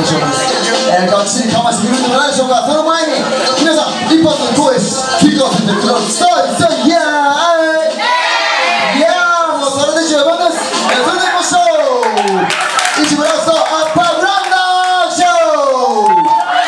しょうか。がっちりかましてくれるんじゃないでしょうか。その前に皆さん一発の声聞かせてください。イエーイ、いやー、もうそれで十分です。それではいきましょう。市村ラストアッパーグランドショー。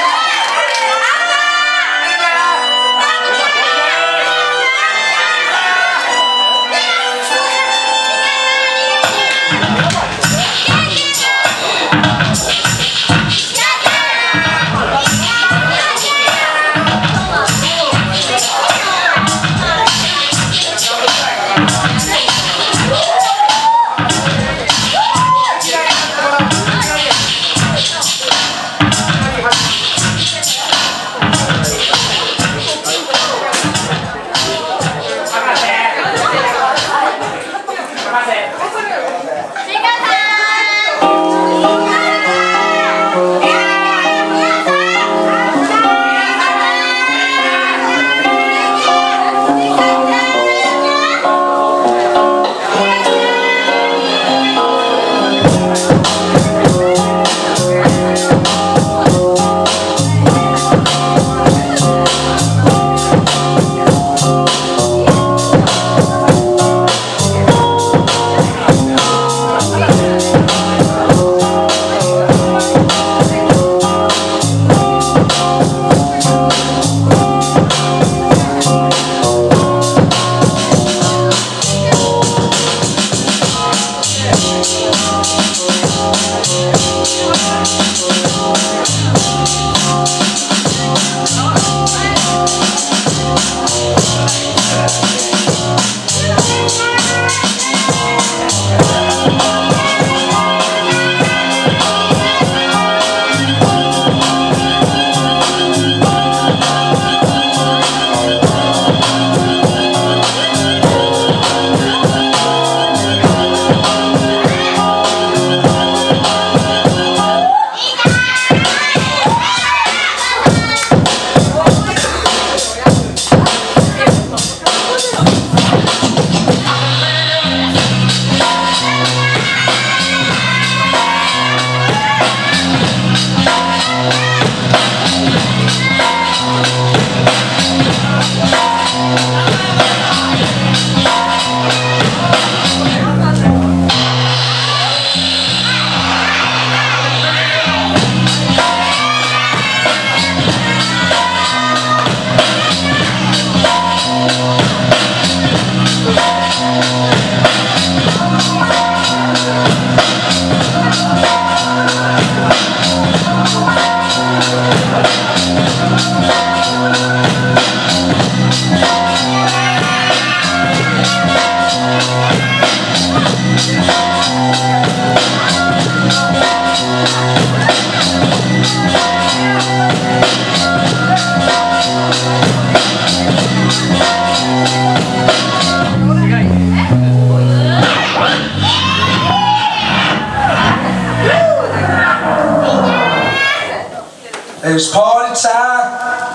It's party time.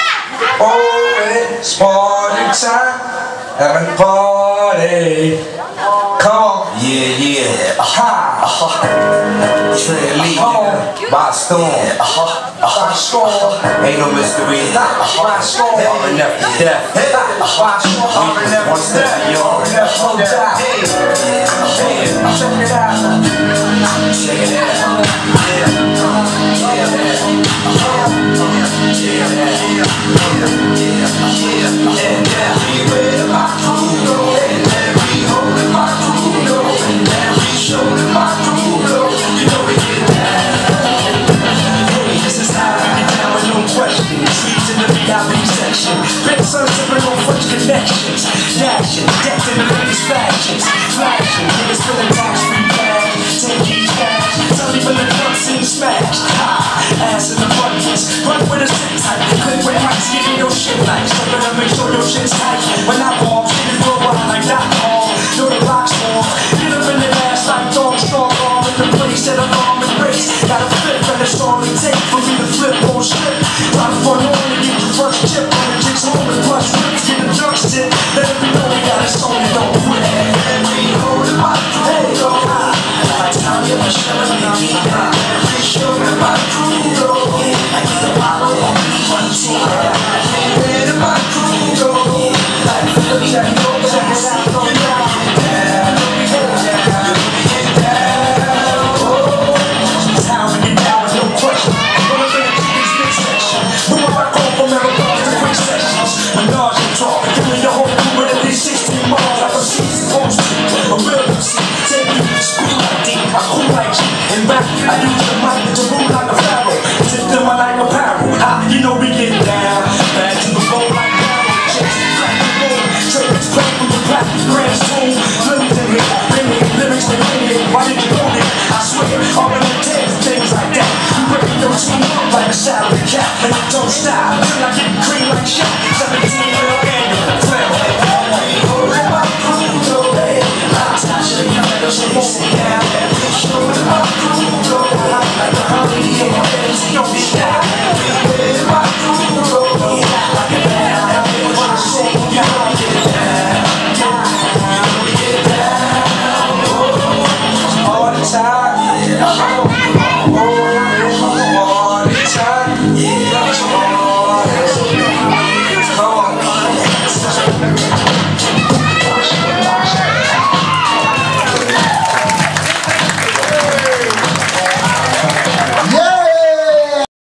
Oh, it's party time. Having a party. Come on. Yeah, yeah. Aha. Trend leading by storm. By storm. Ain't no mystery. By storm. Hard enough to death. By storm. We just one step beyond. No doubt. Check it out. Check it out. Connections, dashing, decked in the latest fashions, flashing, niggas feeling tax-free cash, take these cash, tell me when the club scene smashed, ass in the buttons, run with a sit tight, click with mics, get in your shit like, so better make sure your shit's tight, when I walk, niggas go behind like .com, know the block's on, get up in their ass like dog, strong arm in the place, set alarm and race, got a flip and it's all it take for me to flip on strip, drop front on and get your first chip on the chicks home and plus rips, get the junk shit, let it be known we got it, so we don't quit, and we hold it up, hey, yo, I tell you. I do